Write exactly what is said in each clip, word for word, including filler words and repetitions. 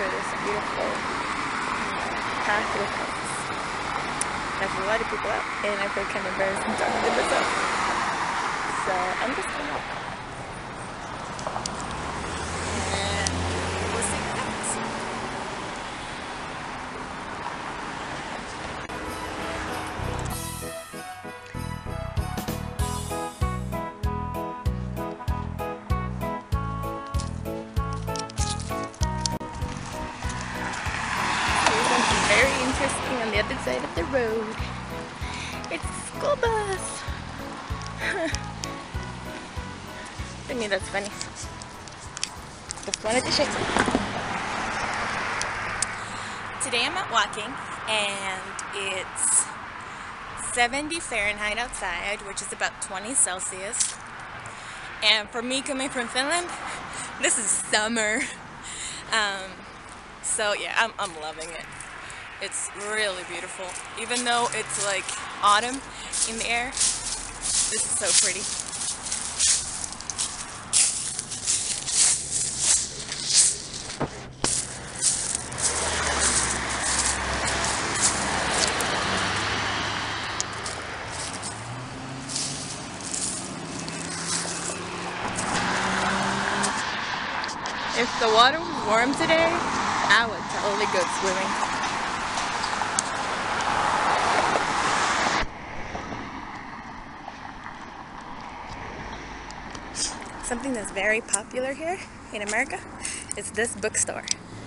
for this beautiful uh, path with us. There's a lot of people out, and I feel kind of embarrassed and talking to myself. So I'm just gonna walk. And we'll see what happens. Here's something very interesting on the other side of the road. It's a school bus. I mean, that's funny. Just wanted to show you. Today I'm out walking and it's seventy Fahrenheit outside, which is about twenty Celsius. And for me coming from Finland, this is summer. Um, so yeah, I'm, I'm loving it. It's really beautiful. Even though it's like autumn in the air, this is so pretty. If the water was warm today, I would totally go swimming. Something that's very popular here in America is this bookstore.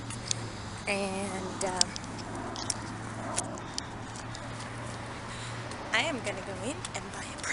And um, I am gonna go in and buy a book.